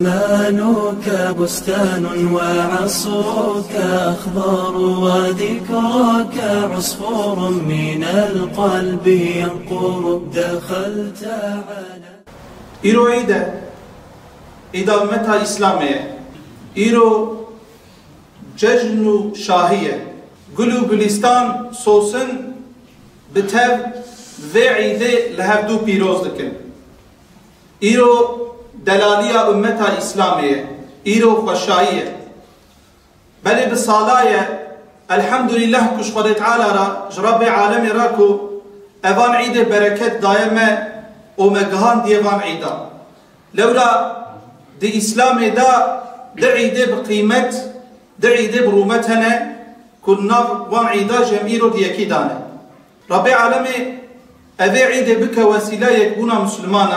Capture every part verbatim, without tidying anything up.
زمانك بستان وعصرك أخضر وذكرك عصفور من القلب ينقر دخلت على إيرو عيدة إذا متى إسلامية إيرو ججن شاهية قلو قلستان صوصن بتاب ذي عيدة لهبدو بيروز لكن إيرو دلالية أمتها إسلامية إيرو خشاية بل بالصلاة الحمد لله كشخد تعالى را جرب عالم راكو أفان عيدة بركة دائمة ومجهان ديوان عيدة لولا دي إسلامي دا دا عيدة بقيمة دا عيدة برومتنا كنا وان عيدة جميرو ديكي دانا ربي عالمي أذي عيدة بك وسيلة يكبونا مسلمانا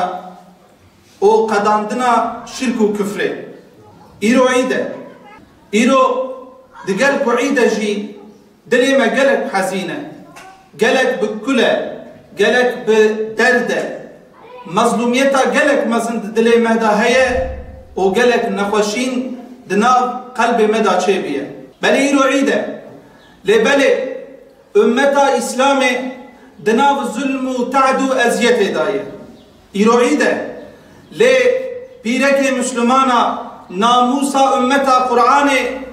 و قداندنا شرك و كفره إيرو عيدة إيرو دقلب عيدة جي دلي ما قلب حزينة قلب بكلة قلب بدردة مظلوميتا قلب مزند دلي مهدا هيا و قلب نخوشين دناب قلب مدى شابية بل إيرو عيدة لبالي أمتا إسلامي دناب الظلم تعدو أزيته داية إيرو عيدة لي بيرك مسلمانا ناموسا أمتا قرآن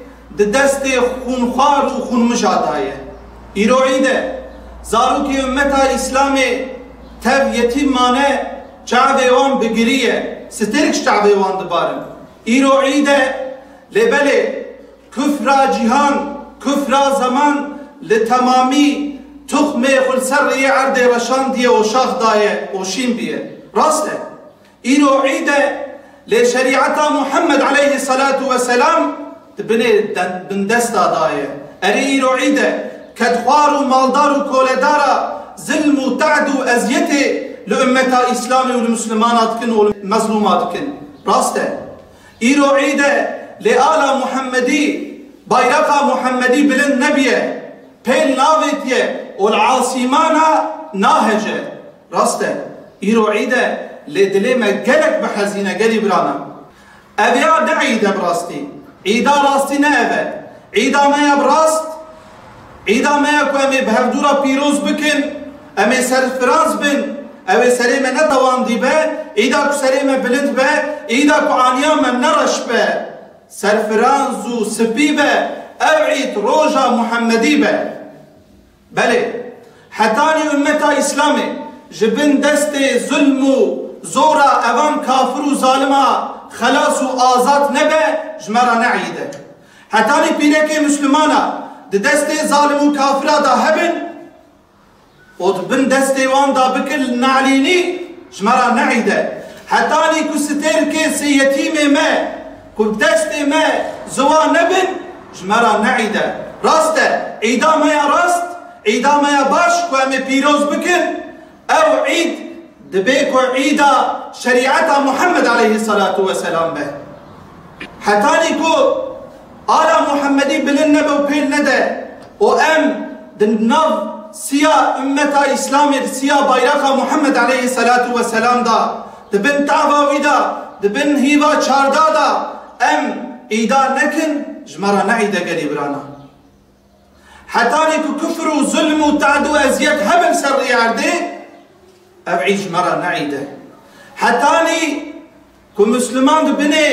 دست خونخوار و خون مشاهده ایرو عیده زاروکی أمتا إسلامي تف يتيمانه چعوان بگریه سترکش چعوان دبارن ایرو عیده لبله كفر جهان كفر زمان لتمامی تخم خلصر عرض رشان دیه و شاخ دایه و شین بیه راسته إيرو عيدة لشريعة محمد عليه الصلاة والسلام تبني بندستا داية أري إيرو عيدة كدخوار ومالدار وكولدارا ظلم وتعد وأزيته لأمتا إسلامي والمسلمانات كن والمظلومات كن راسته إيرو عيدة لآلا محمدي بايرقا محمدي بلند نبيه بين ناويتيه والعاصمانا ناهجه راسته إيرو عيدة لدلي ما قلق بحزينة قلي برانا أبيا دا عيدة براستي عيدا راستي نأبا عيدا ما يبراست عيدا ما يكو أمي بهفدورا بيروز بكن أمي سر فرانس بن أمي سريمة نتوان دي با عيدا كو سريمة بلند با عيدا كو عنيا من نرش با سر فرانس و سبي با أو عيد روجا محمدي با بلي حتاني أمتا إسلامي جبن دست ظلم و زورا اوان كافر و ظالما خلاص و آزاد نبه جمرا نعيده حتاني بيرك مسلمانا دست ظالم و كافرا دا هبن و بن دست وان دا بكل نعليني جمرا نعيده حتاني كو سترك سيتيم ما كو دست ما زوا نبن جمرا نعيده راسته عيدا ما يا راست عيدا ما يا باش كو امي بيروز بكن أو عيد دبيكو عيدا شريعة محمد عليه الصلاة والسلام به حتانيكو آلا محمدي بالنبو بين ندى وأم دنف سيا أمتا إسلامي سيا بايرقا محمد عليه الصلاة والسلام دا دبن تعبا ويدا دبن هيوا چاردا دا أم عيدا نكن جمرا نعيدا قريبرانا حتانيكو كفر وظلم وتعدو أزياد هبل سري عرده أبعيش مرة نعيدة حتاني كو مسلمان بني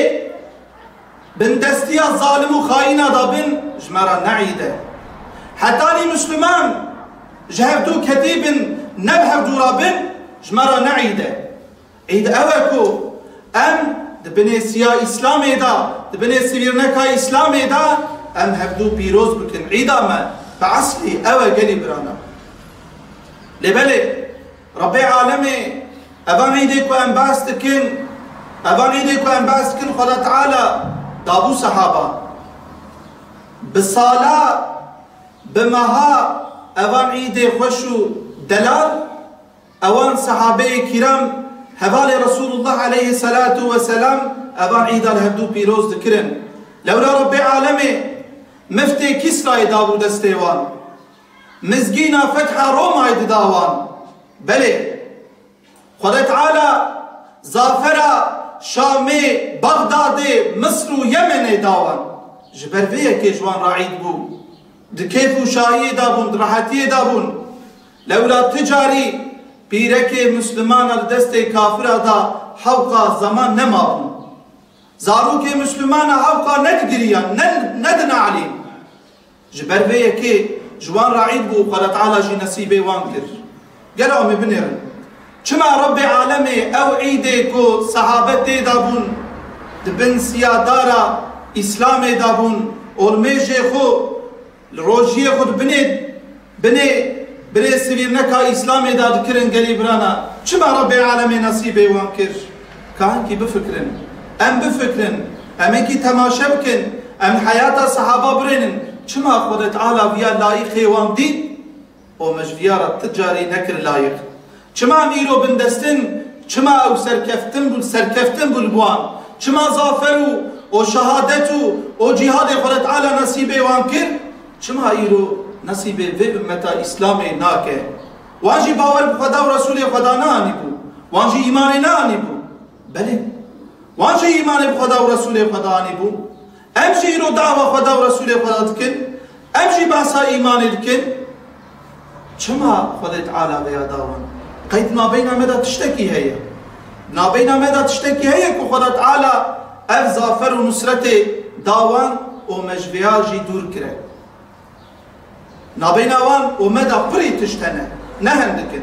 بن دستيا ظالم وخاينة دا بن جمرة نعيدة حتاني مسلمان جهبدو كتيب نبهبدو رابن جمرة نعيدة عيد أوكو أم دبني سيا إسلامي دا دبني سيرنكا إسلامي دا أم هبدو بيروز بكن عيدا ما بعصلي أوى قلي برانا لبالي ربي عالمي أبان عيدك وأن باستكن أبان عيدك وأن باستكن خدا تعالى دابو صحابة بالصلاة بمها أبان عيدي خوشو دلال أوان صحابي كرام هبالي رسول الله عليه الصلاة والسلام أبان عيدا لهبدو بيروز ذكرن لولا ربي عالمي مفتي كسرى دابو دستيوان مزقينا فتح روما يدداوان بله خدا تعالى زافرا Şamê, Bagdadê, Misr û Yemenê dawan. Ji ber vê yekê ji wan raîd bû. Di kêf û şahiyê dabûn, di rahetiyê dabûn. Lewla ti carî pîrekê Müslümana li destê kafira da hewqa zaman nemabûn. Zarokê Müslümana hewqa nedigiriyan, nedine alîm. Ji ber vê yekê ji wan raîd bû û Xweda Teala jî nesîbê wan kir. Gelo em ê binêrin. Çima Rabbê Alemê ew îdê ku sahabe tê dabûn, di bin siyadara İslamê dabûn, olmêjê xwe li rojiyê xwe binê binê binê sivîrneka İslamê da dikirin gelî birana. Çima Rabbê Alemê nesîbê wan kir? Kahinkî bifikirin. Em bifikirin. Em êkî temaşe bikin. Em hayata sahaba birênin. Çima Xweda Teala viya layîqê wan dît û mejviyara ti carî nekir layîq. Çima em îro bindestin, çima ew serkeftin bû serkeftin bû li wan. Çima zafer û o şehadet û o cihadê Xweda Teala nesîbê wan kir? Çima îro nesîbê vê ümmeta İslamê nake? Wan jî bawer bi Xweda û Resûlê Xweda neanîbû. Wan jî îmanê neanîbû. Belê. Wan jî îmanê bi Xweda û Resûlê Xweda anîbû. Em jî îro dava Xweda û Resûlê Xweda dikin. Em jî behsa îmanê dikin. Çima Xwedê Teala veya dawan? Qeyd nabeyna me da tiştekî heye. Nabeyna me da tiştekî heye ku Xweda Teala ev zafer û nusretê dawan û mejviya jî dûr kire. Nabeyna wan û me da pirî tişt hene, ne hendikin.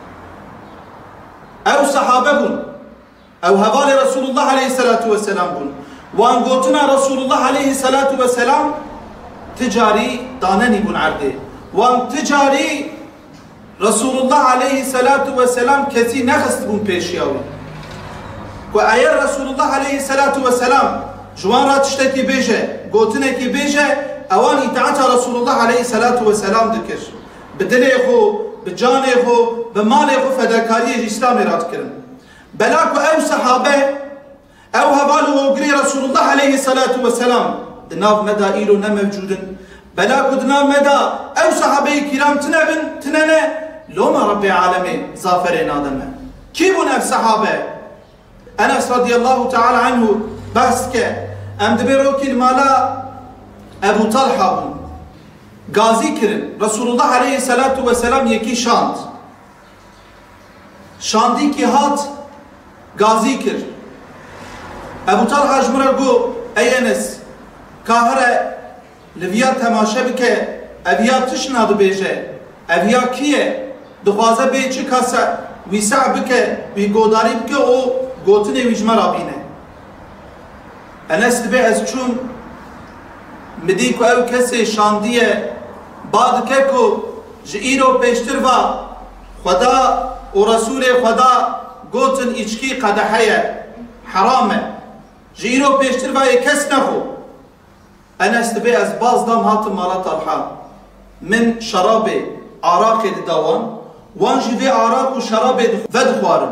Ew sahabe bûn. Ew hevalê Resulullah aleyhissalatu vesselam bûn. Wan gotina Resulullah aleyhissalatu vesselam ticarî danenî bûn erdê. Wan ticarî Resulullah aleyhissalatu vesselam kesî nexist bûn pêşiya wî. Ku eğer Resulullah aleyhissalatu vesselam ji wan ra tiştekî bêje, gotinekî bêje, ewan îtaata Resulullah aleyhissalatu vesselam dikir. Bi dilê xwe, bi canê xwe, bi malê xwe fedakariyê ji İslamê ra dikirin. Bela ku ew sahabe, ew heval û hogirê Resulullah aleyhissalatu vesselam di nav me da îro ne mevcudin. Bela ku di nav me da ew sahabeyê kiram tune bin, tune ne? Loma Rabbê Alemê zaferê nademe. Kî bûn ev sahabe? Enes radiyallahu teala anhu behs ke em dibê rokî li mala Ebu Talha bûn. Gazî kirin. Resulullah aleyhissalatu vesselam yekî şand. Şandî kî hat gazî kir. Ebu Talha ji min re got ey Enes kahire li viya temaşe bike eviya tişna dibêje. Eviya kî ye? Dixwaze bê çi kase wîsa bike, wî godarî bike û gotinê wî ji me ra bîne. Enes dibe ez çûm midî ku ew kesê şandiye ba dike ku ji îro pêştir va Xweda û Resûlê Xweda gotin îçkî qedehe ye, heram e. Ji îro pêştir va yê kes nexwe. Enes dibe ez baz dam hatim mala Talha. Min şerabê araqê didawan, wan jî vê araq û şerabê vedixwarin.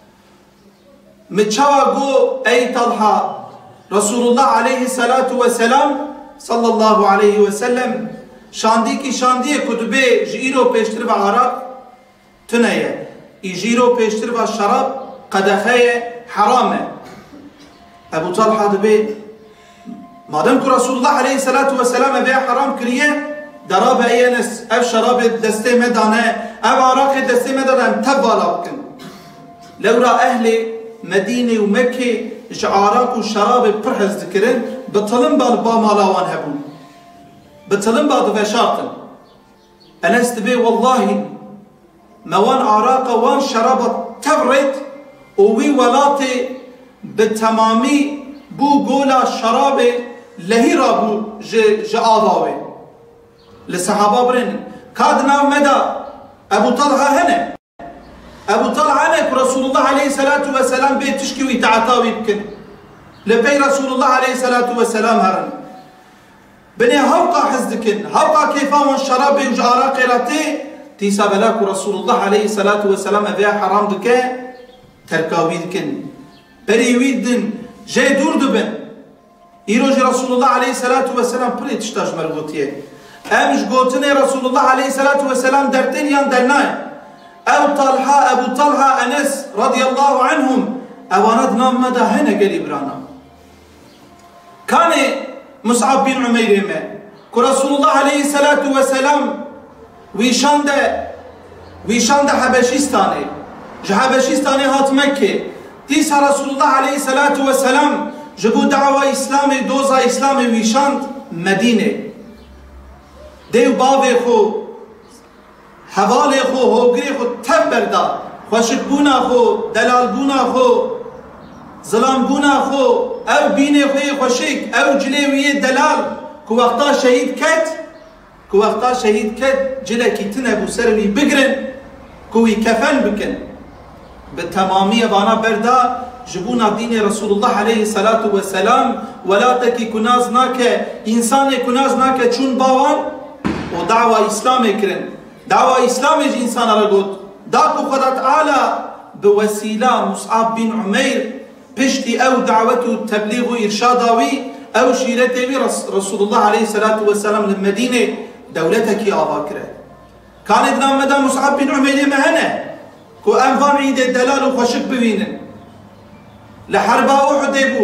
Min çawa got ey Talha, Resulullah aleyhissalatu vesselam sallallahu aleyhi ve sellem şandî kî şandiye ku dibê ji îro pêştir ve araq tune ye. Î ji îro pêştir ve şerab qedexe ye, heram e. Ebu Talha dibê madem ku Resulullah aleyhissalatu vesselam ev heram kiriye, derabe ey Enes ev şerabê destê me dane, ev araqê destê me dane em tev vala bikin. Lewra ehlê Medînê û Mekkê ji araq û şerabê pir hez dikirin, bi tilin ba li ba mala wan hebûn. Bi tilin ba diveşartin. Enes dibe wallahi me wan araqa wan şeraba tev rêt û wî welatê bi temamî bû gola şerabê lehî rabû ji ji ava wê. Li sehaba birênin. Ka di nav me da Ebu Talha hene. Ebu Talha hene ku Resulullah aleyhissalatu vesselam bê tişkî û îtaata wî bikin. Li pey Resulullah aleyhissalatu vesselam herin. Binê hewqa hez dikin, hewqa kêfa wan şerabê û ji araqê ra tê, dîsa bela ku Resulullah aleyhissalatu vesselam ev ê heram dike, terka wî dikin. Berî wî din, jê dûr dibin. Îro jî Resulullah aleyhissalatu vesselam pirê tişta ji me re gotiye. Em ji gotinê Resulullah aleyhissalatu vesselam dertên yan dernayên. Ew Talha, Ebu Talha, Enes radiyallahu anhum اواند نام مدا هنه گلی برانا کانی مصعب بن عمیر ما که رسول الله علیه الصلاة والسلام ویشانده ویشانده حبشیستانه جه حبشیستانه هات مکه دیسا رسول الله علیه الصلاة والسلام جبو دعوه اسلام دوزا اسلام ویشاند مدینه دیو باوی خو حوال خو هوگری خو تب بردا خوشک بونا خو دلال بونا خو ظلام بونا خو او بینه خوی خوشک او جلیوی دلال که وقتا شهید کت که وقتا شهید کت جلکی تنه بو سروی بگرن که وی کفن بکن به تمامی بانا بردا جبونا دین رسول الله علیه الصلاة والسلام ولا تکی کناز ناکه انسان کناز ناکه چون باوان و دعوه اسلام کرن دعوه اسلام اج انسان را گود داکو خدا تعالی به وسیله مصعب بن عمیر پشتی او دعوت و تبلیغ و ارشاداوی او شیرتوی رسول الله علیه الصلاة والسلام للمدینه دولتکی آوا کرد کانت نامده مصعب بن عمیر مهنه که انوان عید دلال و خوشک ببینن لحرب احد بو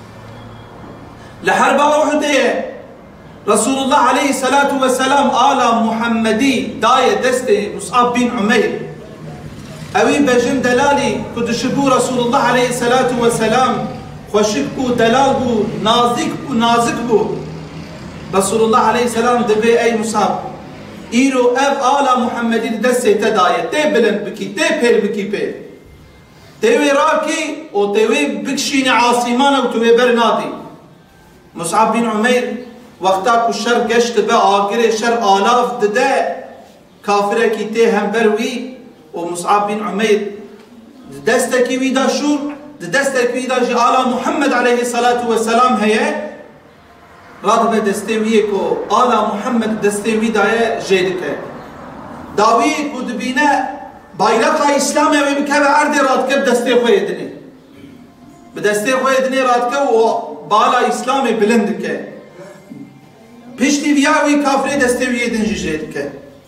لحرب احد رسول الله عليه الصلاة والسلام آل محمدي داي دست مصعب بن عمير اوي بجم دلالي كد شبو رسول الله عليه الصلاة والسلام خوشك بو دلال بو نازك بو نازك بو رسول الله عليه السلام دبي اي مصعب ايرو اف آل محمدي دست تداية تي بلند بكي تي بير بكي بير تيوي راكي و تيوي بكشين عاصمان و توي برنادي مصعب بن عمير وقتا کو شر گشت به آگر شر آلاف دده کافره کی ته هم بروی و مصعب بن عمیر دسته کی ویدا شور دسته کی ویدا جی آلا محمد علیه الصلاة والسلام هیه راد به دسته ویه کو آلا محمد دسته ویدای جیدکه داوی کو دبینه bayrak اسلام و بکه و عرض راد کب دسته خوی دنی به دسته خوی دنی راد که و بالا اسلام بلند که پشتی ویاوی کافری دسته وی دنجی جید که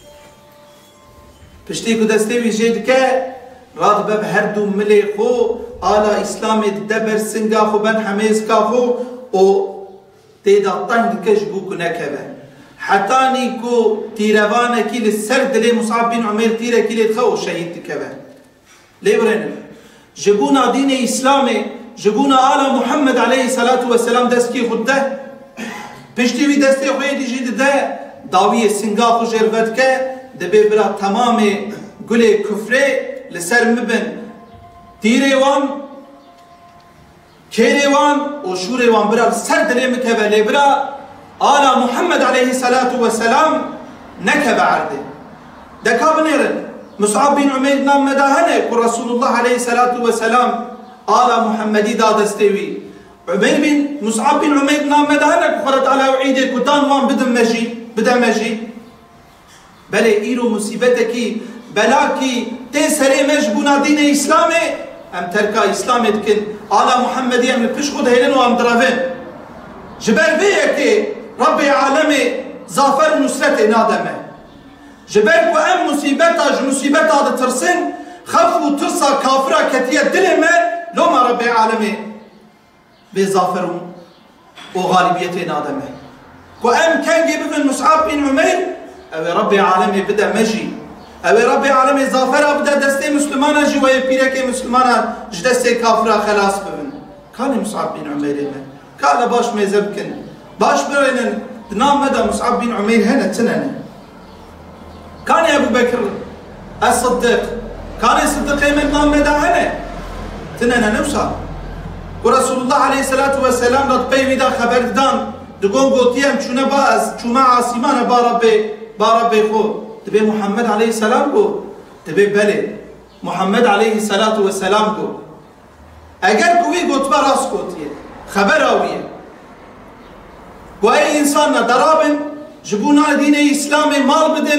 پشتی کو دسته وی جید که راد بب هر دو ملی خو آلا اسلام دبر سنگا خو بن حمیز کا خو و تیدا تنگ کش بو کنه که حتی نی کو تیروانه کی لسر دلی مصعب بن عمیر تیره کی لتخو شهید که لیبرن جبونا دین اسلام جبونا آلا محمد علیه الصلاة والسلام دست کی خود ده پشتی وی دسته خوی دیجی ده داوی سنگا خو جربت که دبی برا تمام گل کفره لسر مبن تیره وان کیره وان و شوره وان برا سر دلی مکوه لی برا آلا محمد علیه الصلاة والسلام نکوه عرده دکا بنیرن مصعب بن عمیر نام مداهنه که رسول الله علیه الصلاة والسلام آلا محمدی دا دسته وی عمير بن مصعب بن عمير نام مدهنك خرط على وعيدك وطان وان بدم مجي بدم مجي بل ايرو مصيبتكي بلاكي تسري مجبونا دين اسلامي ام تركا اسلامي دكن على محمدي ام بش خد هيلن وام درافين جبل بيكي ربي عالمي ظافر نصرت نادمه جبل كو ام مصيبتا ج مصيبتا دا ترسن خفو ترسا كافرة كتية دلمه لو ما ربي عالمي بظافرون وغالبية نادمه وأم كان جيب مصعب بن عمير أو ربي عالمي بدأ مجي أو ربي عالمي ظافرة بدأ دستي مسلمانا جي ويبيرك مسلمانا جدستي كافرة خلاص ببن كان مصعب بن عمير كان باش ميزبكن باش برين نام مدى مصعب بن عمير هنا تنن كان يا أبو بكر الصديق كان الصديق من نام مدى هنا تنن نوصل ورسول الله عليه الصلاة والسلام رد بيوي دا خبر دان دقون قوتيهم چونه باز چوما عاصمان با ربي با ربي خو تبي محمد عليه السلام قو تبي بلي محمد عليه الصلاة والسلام قو اگر قوي قوت با راس قوتيه خبر آويه قو اي انسان درابن جبونا دين اسلامي مال بدن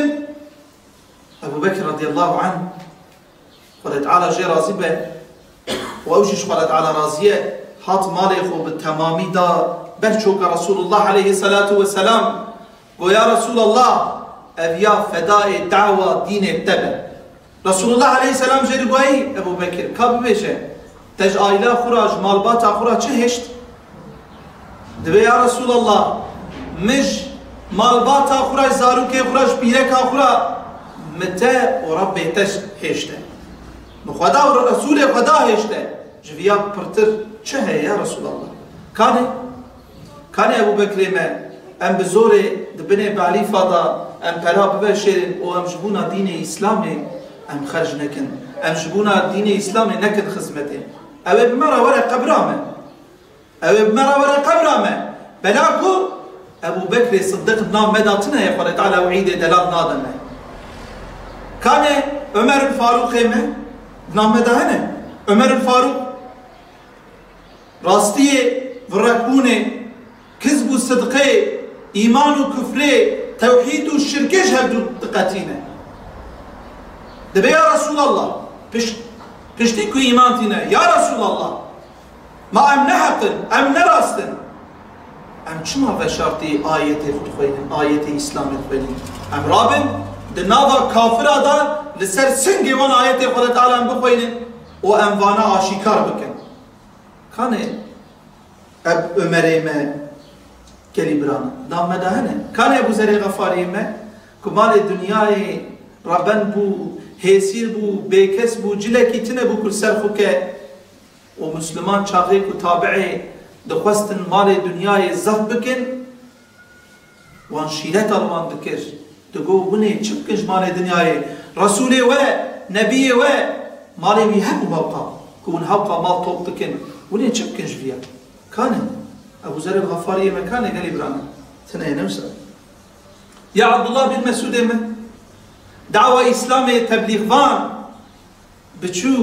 ابو بكر رضي الله عنه قال تعالى جي راضي به وأوجش قال تعالى راضية حاط مالي خو بالتمامي دا برشوك رسول الله عليه الصلاة والسلام قو يا رسول الله أبيا فداء دعوة دين اتبع رسول الله عليه السلام جري قوي أبو بكر كاب بيشه تج آیلا خورا جمالباتا خورا چه هشت دبی یا رسول الله مج مالباتا خورا زاروکه خورا پیرکا خورا متى ورب تج هشته خدا و رسول خدا هشته جویا پرتر چه یا رسول الله کانه کانه ابو بکر ما ام بزور دبنه بعلی فضا ام پلا ببشرن و ام جبونا دین اسلامی ام خرج نکن ام جبونا دین اسلامی نکن خدمته او بمرا ورا قبرامه او بمرا ورا قبرامه بلاكو ابو بكر الصديق بنام مداتنا يا قال تعالى وعيد دلال نادمه كان عمر الفاروق ما بنام مدهنه عمر الفاروق راستيه وركونه كذب الصدقه ايمان وكفره توحيد والشرك يشهدوا دقتينا دبي يا رسول الله بش بشتكوا ايمانتنا يا رسول الله ما ام نحقن ام نراستن ام چما بشرطي آية خطخوين آية إسلام خطخوين ام رابن دناوا كافر دا لسر سنگي وان آية خدا تعالى ام بخوين و ام وانا آشيكار بكن كان اب عمره ما كاليبران دام مدهنه كان ابو زري غفاري ما كمال الدنيا ربن بو هيسير بو بيكس بو جلكي تنبو كل سرخو كه ومسلمان شاقيك وتابعي دخواستن مال دنیای زف بکن وان شیرت الوان دکر دگو بونه چبکنش مال دنیای رسوله و نبیه و مالی وی هبو هوقا کون هوقا مال طوب دکن بونه چبکنش بیا کانه ابو ذر الغفاری مکانه قال ابراهيم تنه نمسا يا عبد الله بن مسعود من دعوة اسلامي تبلیغ وان بچو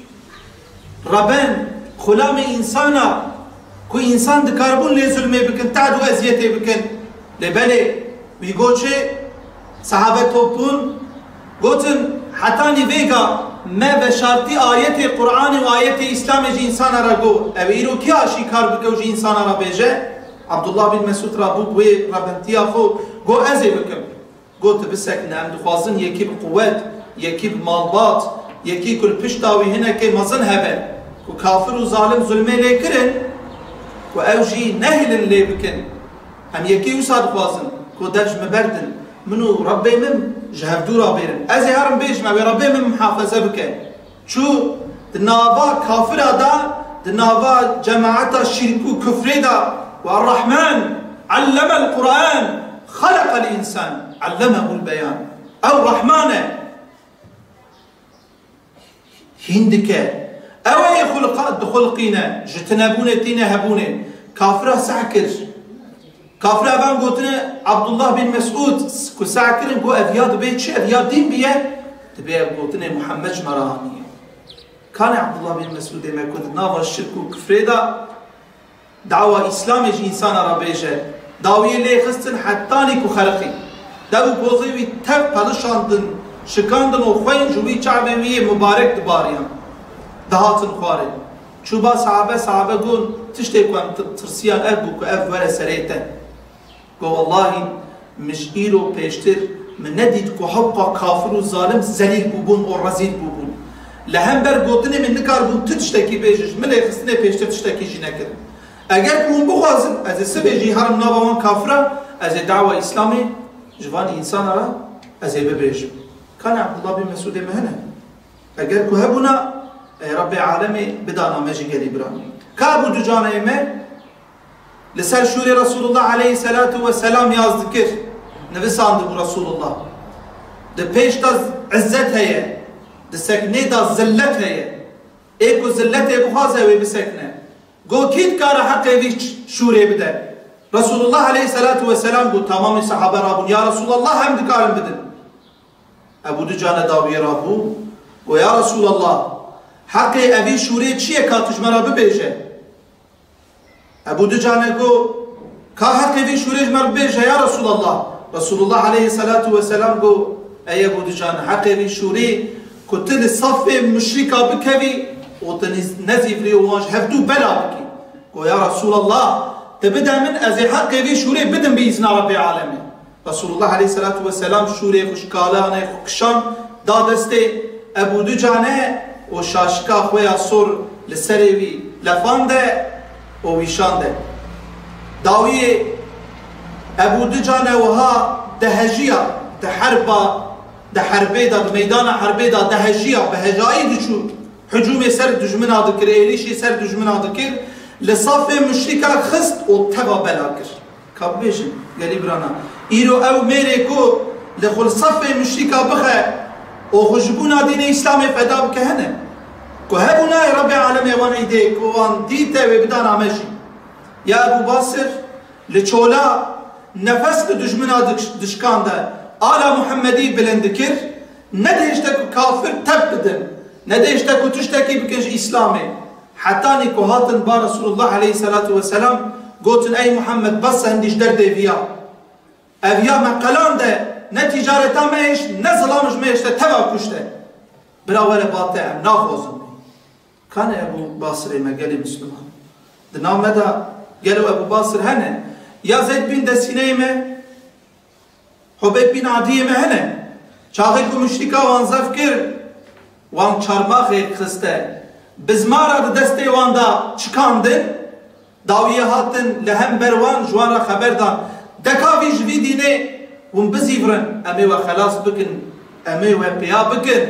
ربن خلام انسانا كو انسان دكاربون لي ظلمي بكن تعدو ازيتي بكن لبالي ويقول شيء صحابة توبون قلتن حتاني فيقا ما بشارتي آياتي قرآن وآياتي إسلام جي إنسان رقو أبيرو كي آشي كار بكو جي إنسان ربيجة عبد الله بن مسعود رابوك وي ربنتيا خو قو أزي بكم قلت بسك نعم دخوازن يكي بقوات يكي بمالبات يكي كل پشتاوي هنا كي مزن هبل كو كافر وظالم ظلمي ليكرن و اوجي نهل اللي بكن هم يكي وصاد خوازن كو درج مبردن منو ربي من جهب دورا بيرن ازي هرم بيش ما ربي من محافظة بكن شو دنابا كافر دا دنابا جماعتا الشرك كفر دا والرحمن علم القرآن خلق الإنسان علمه البيان او رحمن هندك او خلقات خلقينا جتنابونا تينا هبونا كافرة سعكر كافرة بان قوتنا عبد الله بن مسعود كو سعكرن قو افياد بيت شي افياد دين بيه تبيه قوتنا محمد جمراني كان عبد الله بن مسعود ما كنت نافر الشرك وكفر دا دعوة اسلامي جي انسان ربيجه داوية لي خستن حتاني كو خلقي دابو بوزيوي تف پادشاندن شكاندن وخوين جوبي چعبوية مبارك دباريان دهاتن خوارن چوبا صحابه صحابه قول تشتي كوان ترسيان ابو كو اف ولا سريتا قول والله مش ايرو بيشتر من نديد كو حقا كافر وظالم زليل بوبون او رزيل بوبون لهم بر قوتني من نكار بون تشتكي بيجش ملي خصني بيشتر تشتكي جي نكر اگر بون بخوازن از سبجي هرم نابوان كافرة از دعوة اسلامي جوان انسان را از ببيجم كان عبد الله بن مسعود مهنا اگر كو هبونا رب عالمي بدانا مجي قال إبراهيم كابو دجانا يمه لسال شوري رسول الله عليه الصلاة والسلام يازدكر نفسان دبو رسول الله ده پیش دا عزت هي ده سكنه دا زلت هي ايكو زلت هي بخاصة هي بسكنه قو كيد كار حق يفيش شوري بده رسول الله عليه الصلاة والسلام قو تمام صحابة رابون يا رسول الله هم دكارم بدن ابو دجانا داوية رابو ويا رسول الله حقي أبي شوري چیه کاتش مرا ببیجه ابو دجانه گو که حقي أبي شوري مرا ببیجه یا رسول الله رسول الله عليه الصلاة والسلام گو ای ابو دجانه حقي أبي شوري كتل صف مشركة بكوي وتنزيف لي وانش هفدو بلا بكي گو يا رسول الله تبدا من ازي حقي أبي شوري بدن بإذن رب العالمين رسول الله عليه الصلاة والسلام شوري خشكالانه خشان دادسته ابو دجانه و شاشکا خویا سور لسروي لفانده وويشانده داوية أبو دجانة وها دهجية دحربا دحربي دا بميدان حربي دا دهجية بهجائي دشو هجوم سر دجمنا ذكر إيريشي سر دجمنا ذكر لصف مشركة خست وتبا بلاكر كابيجن قالي برانا إيرو أو ميريكو لخل صف مشركة بخه وخجبونا دين إسلامي فدا بكهنه كهبونا يا رب العالمين وان إيديك وان ديته وبدانا ماشي يا أبو باصر لچولا نفس دجمنا دشكان ده آل محمدي بلندكر ندهشتك كافر تبدن ندهشتك وتشتكي بكنج إسلامي حتى نيكو هاتن با رسول الله عليه الصلاة والسلام قلتن أي محمد بس هنديش درد فيا أفيا مقالان ده نتجارتا مايش نظلامش مايش ده تبا كشته براوله باطع ناخوزن كان أبو باصر مقالي مسلمان دنا مدى قالوا أبو باصر هنا يا زيد بن دسينيمه حبيب بن عديمه هنا شاغلكو مشركا وان زفكر وان چارماخي خسته بزمارا دسته وان دا چکاندن داویه هاتن لهم بروان جوان را خبر دان دکاوی جوی دینه ون بزیورن امي و خلاص بکن امي و بیا بکن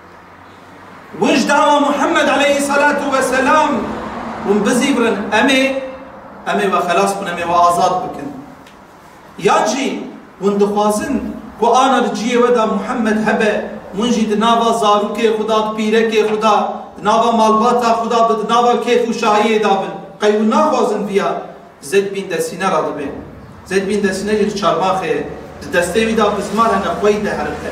وش دعوة محمد عليه الصلاة والسلام ون بزیورن امي امي و خلاص بکن امي و آزاد بکن یاجی ون دخوازن کو آنا رجیه ودا محمد هبه منجي دناوا زاروكي خدا بيركي خدا دناوا مالباتا خدا بدناوا كيف وشاهيه دابن قيونا خوازن فيها زيد بن دسينه را دبن زيد بن دسينه ير چارماخه دسته ويدا بزمار انا خوي ده حركه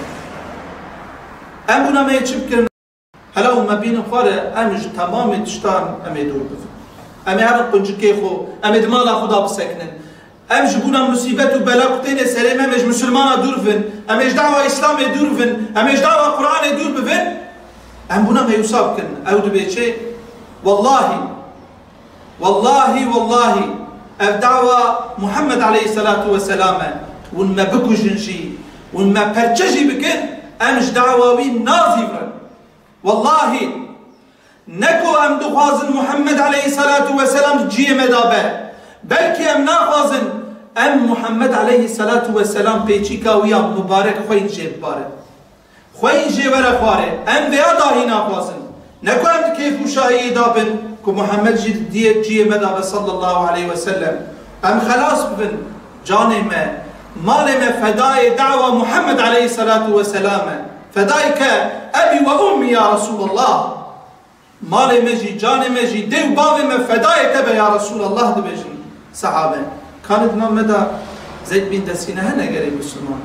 ام بنا ما يچبكن هلا وما بين خواره امج تمام تشتان ام دور بف ام هر قنجكي خو ام دمالا خدا بسكنن ام جبونا مصيبت وبلا قتين سلامه مش مسلمان دور فين ام ايش دعوه اسلام دور فين ام ايش دعوه قران دور بفين ام بنا ما يصاب كن او دبيچه والله والله والله الدعوه محمد عليه الصلاه والسلام ون ما بكو جنجي ون ما برچجي بكن امش دعوه وي ناظفر والله نكو ام دخوازن محمد عليه الصلاه والسلام جي مدابه بلكي ام ناخوازن ام محمد عليه الصلاة والسلام بيچي كاويا مبارك خوين جي ببارك خوين جي ورا خواره ام ويا داهي ناخوازن نكو ام كيف مشاهي دابن كو محمد جي دي جي مدابه صلى الله عليه وسلم ام خلاص ببن جاني ما مال ما فداي دعوة محمد عليه الصلاة والسلام فدايك ابي وامي يا رسول الله مال مجي جاني مجي ديو بابي ما فداي تبا يا رسول الله دبجي صحابه كانت مدى زيد بن دسينه هنا قال المسلمان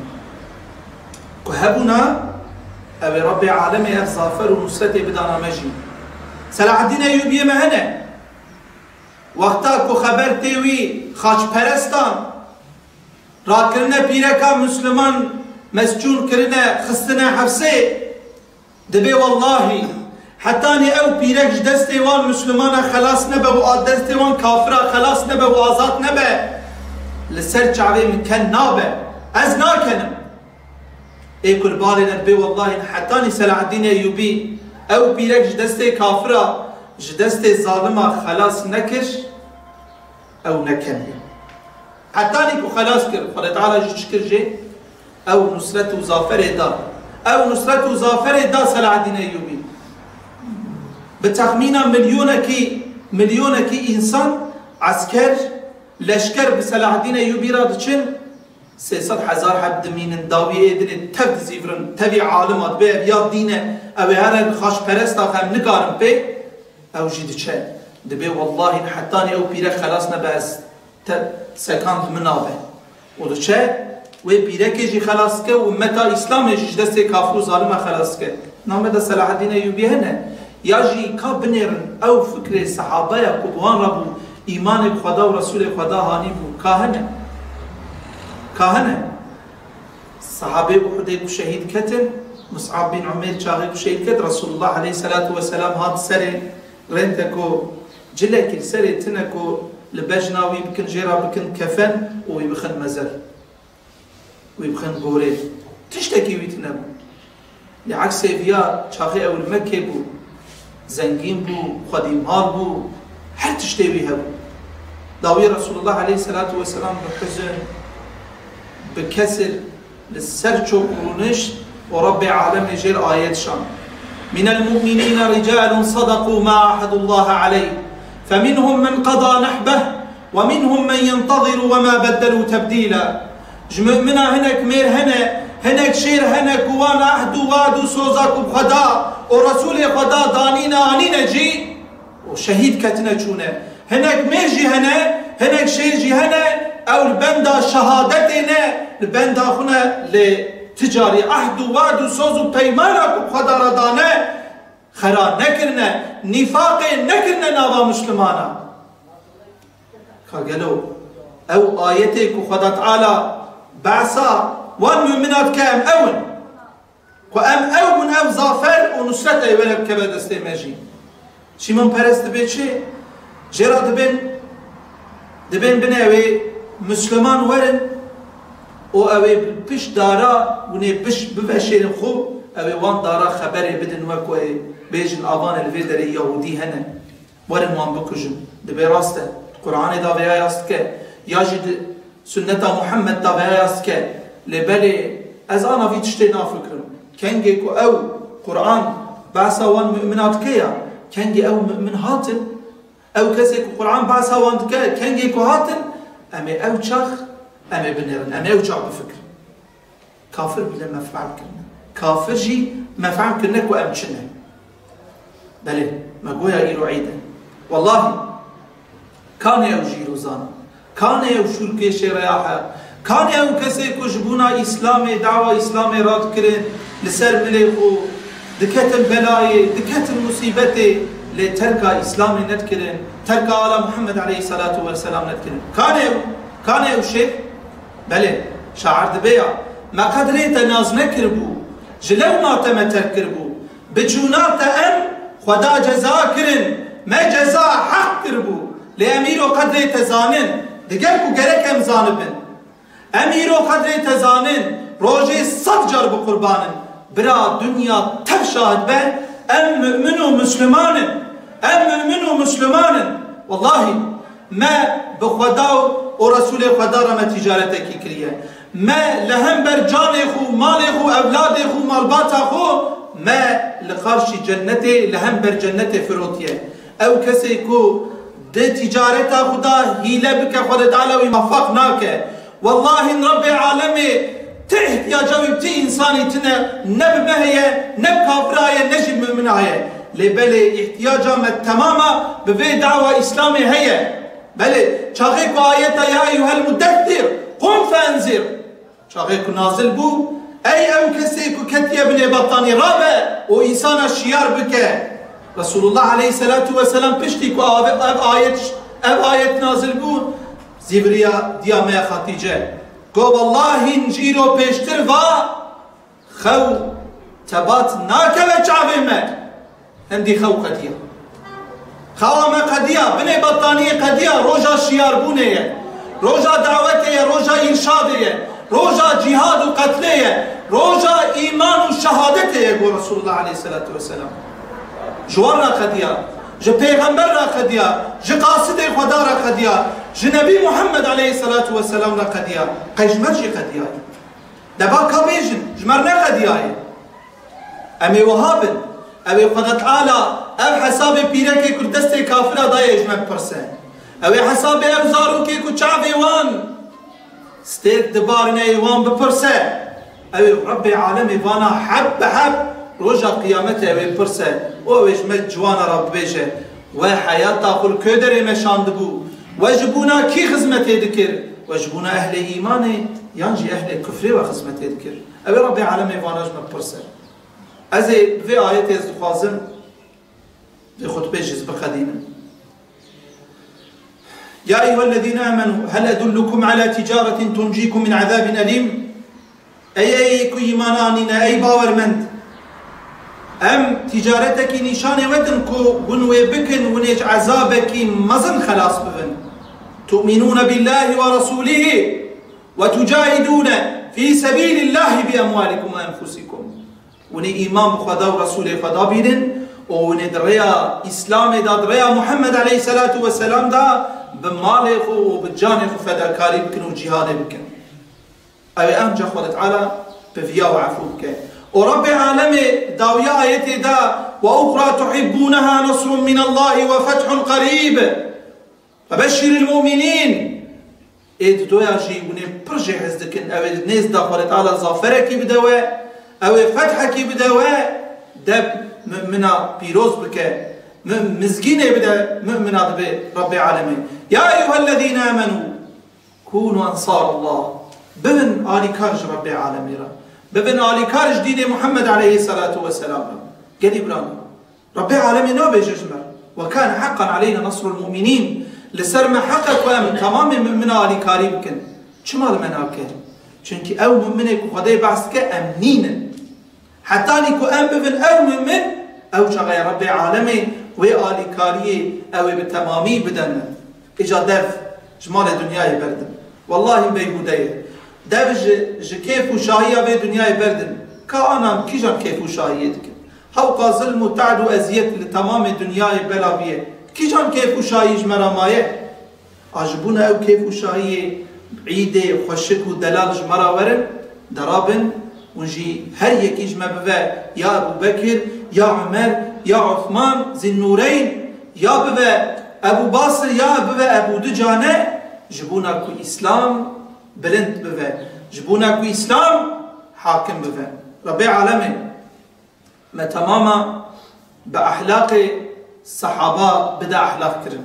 كهبنا ابي ربي عالمي افظافر ونصرتي بدانا مجي سلاح الدين ايوبيه ما هنا وقتا كو خبر تيوي خاش پرستان راكرنا بيركا مسلمان مسجون كرنا خستنا حفصه دبي والله حتاني او بيرك دستي وان مسلمان خلاص نبه و دستي وان كافره خلاص نبه و آزاد نبه لسر جعبه من كان نابه از ناكنم اي كل بالي نبي والله حتاني سلاح الدين ايوبي او بيرك دستي كافره دستي ظالمه خلاص نكش او نكن حتاني كو خلاص كر خدا تعالى شكر جي او نصرته وظافره دا او نصرته وظافره دا سلاح الدين ايوبي بتخمينا مليونكي مليونكي انسان عسكر لشكر بسلاح الدين ايوبي را دچن سيصد حزار حب دمين داوي ادن تفد زيفرن تبي عالمات به يا دينه او هر خاش پرستا خم نگارم به او جي دچ دبي والله حتاني او بيره خلاص نباس سكان منابه ودچ و بيره كي خلاص كه ومتا اسلام جدست كافر ظالم خلاص كه نام ده سلاح الدين ايوبي هنا ياجي كابنرن او فكر الصحابه كبوان ربو ايمان بخدا ورسول خدا هاني بو كاهنه كاهنه صحابه احد شهيد كتن مصعب بن عمير شاهد شهيد كت رسول الله عليه الصلاه والسلام هاد سري رنتكو جلك السري تنكو لبجناوي بكن جيرا بكن كفن ويبخن مزر ويبخن غوري تشتكي ويتنبو لعكس فيا شاخي او المكي بو زنگین بو خودی مال بو هر تشتوی هبو داوی رسول الله عليه الصلاة والسلام بحزن بكسر للسر چوكرونش ورب عالم جيل آيات شان من المؤمنين رجال صدقوا ما عهدوا الله عليه فمنهم من قضى نحبه ومنهم من ينتظر وما بدلوا تبديلا مؤمنا هناك مير هنا هناك شير هناك وانا عهدوا وادوا سوزاكم خدا ورسول خدا دانينا انينا جي وشهيد كتنا شونه هناك ميجي هنا هناك شير جي هنا او البندا شهادتنا البندا خنا لتجاري عهد وعد سوز بيمانكم خدا ردانا خرا نكرنا نفاق نكرنا نوا مسلمانا قالوا او ايتك خدا تعالى بعثا والمؤمنات كام اون وام او من او ظافر ونصرت ايوه بكبد استماجي شي من پرست به چه جرا دبن دبن بنوي مسلمان ورن او اوي بش دارا وني بش بفشل خو اوي وان دارا خبري بدن وكو بيج الاوان الفيدري يهودي هنا ورن وان بكجم دبي راسته القران دا ويا ياسك ياجد سنه محمد دا ويا ياسك لبلي از انا في تشتينا فكرم كنجي او قران بعث وان مؤمنات كيا كنجي او مؤمن هاتن او كسي القران بعث وان كنجي كو هاتن امي او شخ امي بنيرن امي او شعب بفكر كافر بلا ما فعل كنا كافر جي ما فعل كنا كو امشنا بلي ما قويا ايرو عيدا والله كان يوجي روزانا كان يوشور كيشي رياحة كان يو كسي كو جبونا اسلامي دعوة اسلامي راد كرين لسر مليخو دكتن بلاي دكتن مصيبتي لتركا اسلامي ندكرين تركا على محمد عليه الصلاة والسلام ندكرين كان يو كان يو شيء بلي شعر دبيا ما قدريت ناز نكربو جلو ما تمتر كربو بجونات ام خدا جزا كرن ما جزا حق كربو لأميرو قدريت زانن دقلكو قريك ام زانبن أميرو قدريت زانن روجي صد جرب قربانن برا دنيا تبشاهد به ام مؤمنو مسلمان ام مؤمنو مسلمان والله ما بخداو ورسول خدا رما تجارتك كريه ما لهم برجان خو مال خو اولاد خو مالبات خو ما لقرش جنته لهم بر جنته فروتيه او كسي كو ده تجارت خدا هيله بك خدا تعالى ومفقناك والله ان رب العالمين تحت يا جوي بتي انساني تنا نب مهيه نب كافرايه نجم مؤمنايه لبلي احتياجا تماما بفي دعوه اسلامي هي بلي شاغيك آياتا يا أيها المدثر قم فانذر شاغيك نازل بو أي أو كسيكو كتيا بن بطاني رابع وإنسان الشيار بك رسول الله عليه الصلاة والسلام بشتيكو أب آيات أب آيات نازل بو زبريا ديامة خاتيجة قو والله نجيرو بيشتر و خو تبات ناكبه چاوه هندي خو قديا خوام قديا بني بطانية قديا روجا شيار بونية روجا دعوتية روجا إرشادية روجا جهاد وقتلية روجا إيمان وشهادتية يقول رسول الله عليه الصلاة والسلام جوارنا قديا جو پیغمبر قديا جو قاصد خدا را قديا جو نبي محمد عليه الصلاة والسلام را قديا قيجمر جي قديا دبا كابيجن جمرنا قديا أمي وهابن أبي خدا تعالى أب حساب بيرك كل دستي كافرة ضايج ما برسن أبي حساب أب زاروكي كل شعبي وان ستيك دبارنا يوان ببرسن أبي رب العالمين وانا حب حب رجع قيامته أبي برسن وويش مت جوانا رب بيجه وحياته كل كدر مشان دبو وجبونا كي خدمته ذكر وجبونا أهل إيمانه ينجي أهل كفر وخدمته ذكر أبي رب العالمين وانا جم برسن أزي في آيات يزخازم في خطبة جزب قديمة يا أيها الذين آمنوا هل أدلكم على تجارة تنجيكم من عذاب أليم أي أي كيماناننا أي باورمند أم تجارتك نشان ودن كو ونوي بكن ونيج عذابك مزن خلاص بفن تؤمنون بالله ورسوله وتجاهدون في سبيل الله بأموالكم وأنفسكم وني إيمان بخدا ورسول خدا بيدن وندريا إسلام دا دريا محمد عليه الصلاة والسلام دا بمالك وبجانك فداكاري بكن وجهاد بكن أي أمجا خوة تعالى بفيا وعفو بكن ورب العالمين داويا آياتي دا وأخرى تحبونها نصر من الله وفتح قريب فبشر المؤمنين إيد دويا جي وني برجع هزدكن أو الناس دا خوة تعالى ظافركي بدوا أو فتحكي بدوا دب مؤمنا بيروز بك مزجينة بدا مؤمنا برب العالمين يا أيها الذين آمنوا كونوا أنصار الله ببن آل كارج رب العالمين ببن آل كارج دين محمد عليه الصلاة والسلام قال إبراهيم رب العالمين نوبي ججمر وكان حقا علينا نصر المؤمنين لسرما حقك وأمن تمام من آل كاريب كن شمال مناك چونك أو مؤمنك وخدي بعثك أمنين حتى نيكو أم بفن أو مؤمن أو شغي رب العالمين وآل كاريه أو بالتمامي بدن إجا دف جمال الدنيا بردن والله بيهودية دف ج كيف وشاهية في دنيا بردن كأنا كيجان كيف وشاهية دكن هوقا ظلم وتعد وأزيت لتمام الدنيا بلا بيه كيجان كيف وشاهية جمرا مايه عجبونا أو كيف وشاهية عيدة وخشك ودلال جمرا ورن درابن ونجي هر يكيج ما بفا يا أبو بكر يا عمر يا عثمان ذي النورين يا بفا أبو باصر يا بفا أبو دجانة جبونا كو إسلام بلند بفا جبونا كو إسلام حاكم بفا ربي العالمين ما تماما بأحلاق الصحابة بدا أحلاق كرم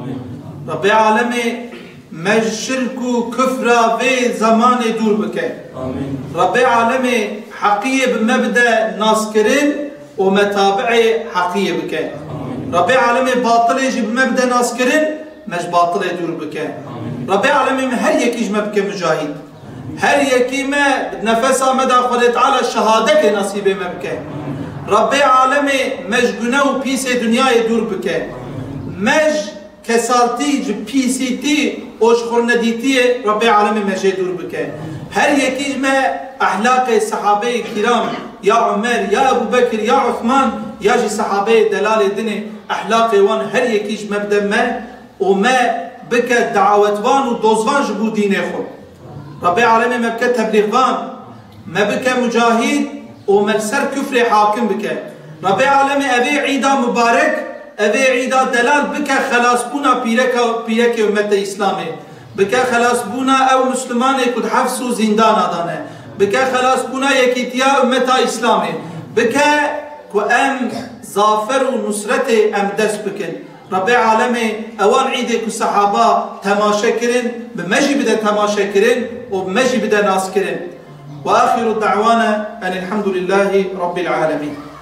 ربي العالمين ما الشرك كفر في زمان دور بكين ربي العالمين حقية بمبدأ ناس كرين ومتابعي حقية بكين ربي العالمين باطل يجي بمبدأ ناس كرين مش باطل يدور بكين ربي العالمين هل يكيج ما بكين مجاهد هل يكي ما نفسها مدى خلت على الشهادة نصيبه ما بكين ربي العالمين مش قناو بيسي دنيا يدور بكين مش كسالتي جب بي سي تي اوش خورنديتي ربي العالمين مش يدور بكين هل يكيج ما أحلاق الصحابة الكرام يا عمر يا أبو بكر يا عثمان يا جي صحابة دلال الدنيا أحلاق وان هل يكيج مبدأ ما وما بك دعوات وان ودوزوان جبو دين خود ربي العالمين ما بك تبليغان ما بك مجاهد وما سر كفر حاكم بك ربي العالمين أبي عيدا مبارك أبي عيدا دلال بك خلاص بونا بيرك بيرك أمة إسلامي بك خلاص بونا أو مسلمان يكون حفصو زندان دانا بك خلاص بونا يكيتيا أمة إسلامي بك كأم ظافر ونصرة أم دس بكن ربي العالمين أوان عيدك الصحابة تماشا كرن بمجي بدا تماشا كرن وبمجي بدا ناس كرن وآخر دعوانا أن الحمد لله رب العالمين.